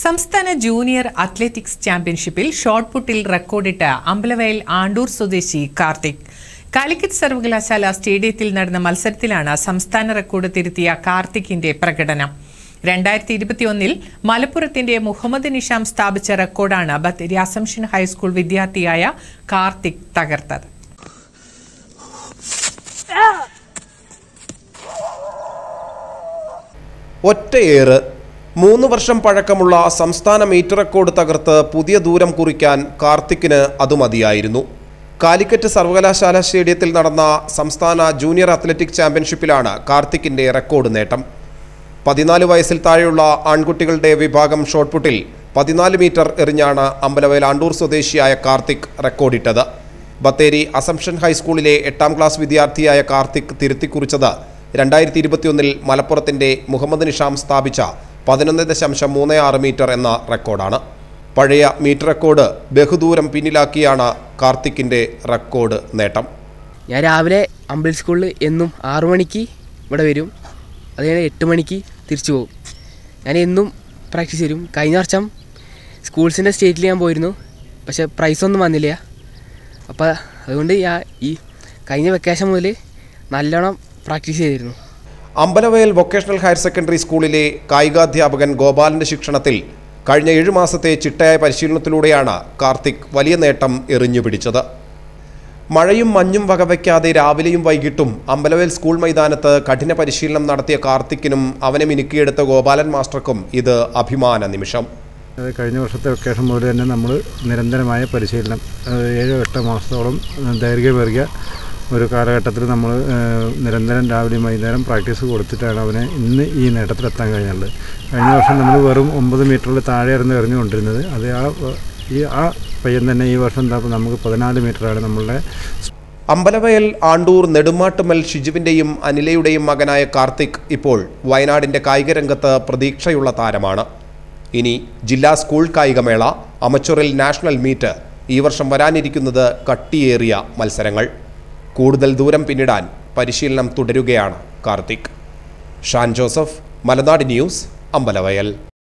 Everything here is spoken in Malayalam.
സംസ്ഥാന ജൂനിയർ അത്ലറ്റിക്സ് ചാമ്പ്യൻഷിപ്പിൽ ഷോട്ട്പുട്ടിൽ റെക്കോർഡിട്ട അമ്പലവയൽ ആണ്ടൂർ സ്വദേശി കാർത്തിക്. കാലിക്കറ്റ് സർവകലാശാല സ്റ്റേഡിയത്തിൽ നടന്ന മത്സരത്തിലാണ് സംസ്ഥാന റെക്കോർഡ് തിരുത്തിയ കാർത്തിക്കിന്റെ പ്രകടനം. 2021-ൽ മലപ്പുറത്തിന്റെ മുഹമ്മദ് നിഷാം സ്ഥാപിച്ച റെക്കോർഡാണ് ബത്തേരി അസംഷൻ ഹൈസ്കൂൾ വിദ്യാർത്ഥിയായ കാർത്തിക് തകർത്തത്. ഒറ്റയേറ് 3 വർഷം പഴക്കമുള്ള സംസ്ഥാന മീറ്റർ റെക്കോർഡ് തകർത്ത് പുതിയ ദൂരം കുറിക്കാൻ കാർത്തിക്കിന് അത് മതിയായിരുന്നു. കാലിക്കറ്റ് സർവകലാശാല സ്റ്റേഡിയത്തിൽ നടന്ന സംസ്ഥാന ജൂനിയർ അത്ലറ്റിക് ചാമ്പ്യൻഷിപ്പിലാണ് കാർത്തിക്കിന്റെ റെക്കോർഡ് നേട്ടം. 14 വയസ്സിൽ താഴെയുള്ള ആൺകുട്ടികളുടെ വിഭാഗം ഷോട്ട്പുട്ടിൽ 14 മീറ്റർ എറിഞ്ഞാണ് അമ്പലവയൽ ആണ്ടൂർ സ്വദേശിയായ കാർത്തിക് റെക്കോർഡിട്ടത്. ബത്തേരി അസംഷൻ ഹൈസ്കൂളിലെ 8ാം ക്ലാസ് വിദ്യാർത്ഥിയായ കാർത്തിക് തിരുത്തിക്കുറിച്ചത് 2021-ൽ മലപ്പുറത്തിന്റെ മുഹമ്മദ് നിഷാം സ്ഥാപിച്ച 11.36 മീറ്റർ എന്ന റെക്കോർഡാണ്. പഴയ മീറ്റർ റെക്കോർഡ് ബഹുദൂരം പിന്നിലാക്കിയാണ് കാർത്തിക്കിന്റെ റെക്കോർഡ് നേട്ടം. ഞാൻ രാവിലെ അമ്പലം സ്കൂളിൽ എന്നും 6 മണിക്ക് ഇവിടെ വരും, അത് കഴിഞ്ഞ് 8 മണിക്ക് തിരിച്ചു പോകും. ഞാൻ എന്നും പ്രാക്ടീസ് ചെയ്യും. കഴിഞ്ഞ വർഷം സ്കൂൾസിൻ്റെ സ്റ്റേറ്റിൽ ഞാൻ പോയിരുന്നു, പക്ഷേ പ്രൈസൊന്നും വന്നില്ല. അപ്പോൾ അതുകൊണ്ട് ഞാൻ ഈ കഴിഞ്ഞ വെക്കേഷൻ മുതൽ നല്ലോണം പ്രാക്ടീസ് ചെയ്തിരുന്നു. അമ്പലവയൽ വൊക്കേഷണൽ ഹയർ സെക്കൻഡറി സ്കൂളിലെ കായികാധ്യാപകൻ ഗോപാലിന്റെ ശിക്ഷണത്തിൽ കഴിഞ്ഞ 7 മാസത്തെ ചിട്ടയായ പരിശീലനത്തിലൂടെയാണ് കാർത്തിക് വലിയ നേട്ടം എറിഞ്ഞുപിടിച്ചത്. മഴയും മഞ്ഞും വകവയ്ക്കാതെ രാവിലെയും വൈകിട്ടും അമ്പലവയൽ സ്കൂൾ മൈതാനത്ത് കഠിന പരിശീലനം നടത്തിയ കാർത്തിക്കിനും അവനെ മിനുക്കിയെടുത്ത ഗോപാലൻ മാസ്റ്റർക്കും ഇത് അഭിമാന നിമിഷം. കഴിഞ്ഞ വർഷത്തെ വെക്കേഷൻ മുതൽ തന്നെ നമ്മൾ നിരന്തരമായ പരിശീലനം 7-8 മാസത്തോളം ദൈർഘ്യമേറിയ ഒരു കാലഘട്ടത്തിൽ നമ്മൾ നിരന്തരം രാവിലെയും വൈകുന്നേരം പ്രാക്ടീസ് കൊടുത്തിട്ടാണ് അവനെ ഇന്ന് ഈ നേട്ടത്തിലെത്താൻ കഴിഞ്ഞുള്ളത്. കഴിഞ്ഞ വർഷം നമ്മൾ വെറും 9 മീറ്ററിൽ താഴെ എറിഞ്ഞുകൊണ്ടിരുന്നത്, അത് ആ പയ്യൻ തന്നെ ഈ വർഷം നമുക്ക് 14 മീറ്ററാണ് നമ്മളുടെ. അമ്പലവയൽ ആണ്ടൂർ നെടുമാട്ടുമൽ ഷിജുവിൻ്റെയും അനിലയുടെയും മകനായ കാർത്തിക് ഇപ്പോൾ വയനാടിൻ്റെ കായിക രംഗത്ത് പ്രതീക്ഷയുള്ള താരമാണ്. ഇനി ജില്ലാ സ്കൂൾ കായികമേള, അമച്വറിൽ നാഷണൽ മീറ്റ്, ഈ വർഷം വരാനിരിക്കുന്നത് കട്ടിയേറിയ മത്സരങ്ങൾ. കൂടുതൽ ദൂരം പിന്നിടാൻ പരിശീലനം തുടരുകയാണ് കാർത്തിക്. Shan Joseph, Malanad news, Ambalavayal.